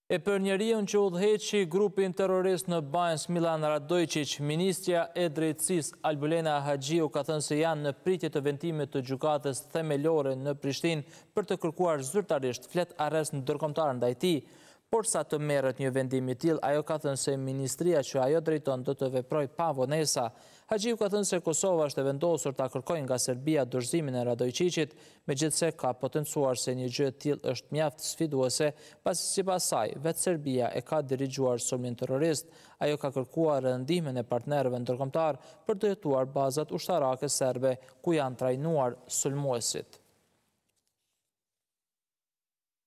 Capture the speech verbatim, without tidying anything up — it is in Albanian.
E për njeriun që udhëheqi grupin terrorist në Banjës Milan Radojčić, Ministrja e Drejtësisë Albulena Haxhiu ka thënë se janë në pritje të vendimit të gjykatës themelore në Prishtinë për të kërkuar zyrtarisht flet arrest ndërkombëtar ndaj tij. Por sa të merret një vendim i tillë, ajo ka thënë se ministria që ajo drejton do të veprojë pa vonesa. Haxhiu ka thënë se Kosova është e vendosur ta kërkojë nga Serbia dorëzimin e Radojčićit, megjithse ka potencuar se një gjë e tillë është mjaft sfiduese, pasi sipas saj vetë Serbia e ka dirigjuar sulmin terrorist. Ajo ka kërkuar ndihmën e partnerëve ndërkombëtar për të hetuar bazat ushtarake serbe ku janë trajnuar sulmuesit.